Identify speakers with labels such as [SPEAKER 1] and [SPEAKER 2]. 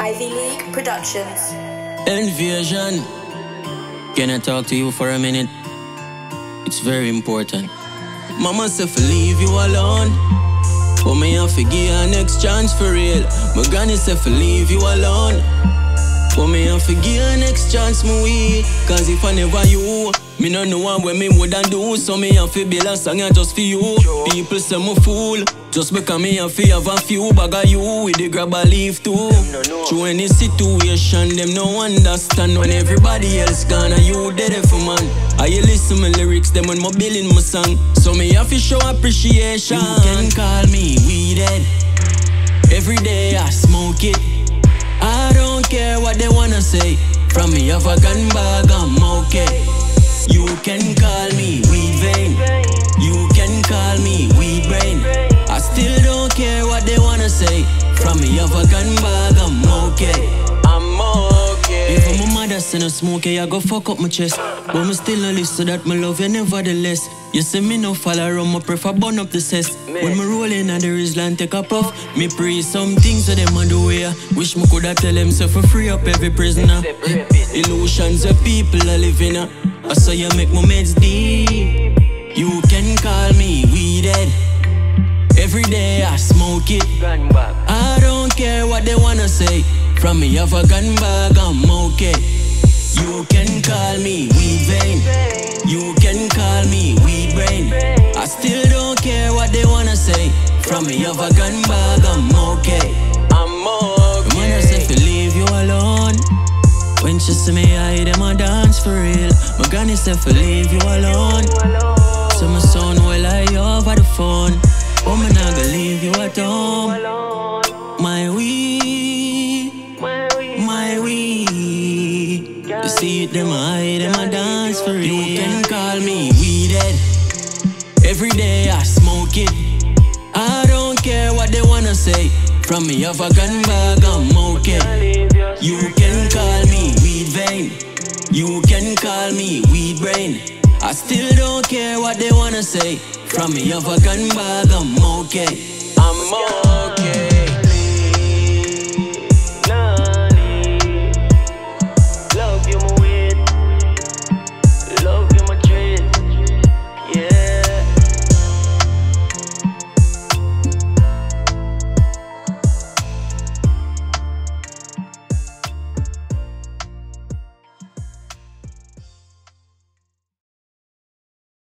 [SPEAKER 1] Ivy Productions.
[SPEAKER 2] Nvasion, can I talk to you for a minute? It's very important. Mama said to leave you alone, but me have to give you a next chance for real. My granny said to leave you alone, but me have to give you a next chance, my way. Cause if I never you, me no know what me woulda do. So me have to build a song just for you. People say me fool, just because me have to have a few bag of you with the grab a leaf too. Through any situation, them no understand. When everybody else gone and you dead for man. I you listen my lyrics, them when me building my song. So me have to show appreciation. You can call me WEEDHEAD. Every day I smoke it. I don't care what they wanna say. From me have a gun bag, I'm okay. You can call me weed vein. You can call me weed brain. I still don't care what they wanna say. From me have a gun bag, I'm okay. I'm okay. If my mother send a smoke, I go fuck up my chest. But me still a list so that my love you nevertheless. You see me no fall around, me prefer burn up the cess. When me roll in and the Rizlan take a puff, me pray some things so them a do ya. Wish me coulda tell them so for free up every prisoner. Illusions of people are living up. I saw you make my meds deep. You can call me WEEDHEAD. Every day I smoke it. I don't care what they wanna say. From me have a gun bag, I'm okay. You can call me weed vein. You can call me weed brain. I still don't care what they wanna say. From me have a gun bag, I'm okay. I'm okay. Mother said to leave you alone. When she see me, I them a dance for real. My granny said to leave you alone. So my son will I over the phone. Oh, me not gonna leave you at home. My weed, my weed. You see it, them I them a dance for real. You can call me WEEDHEAD. Every day I smoke it. I don't care what they wanna say. From me have a gun bag, I'm okay. You can call me weed vein. You can call me weed brain. I still don't care what they wanna say. From me have a gun bag, I'm okay. I'm okay.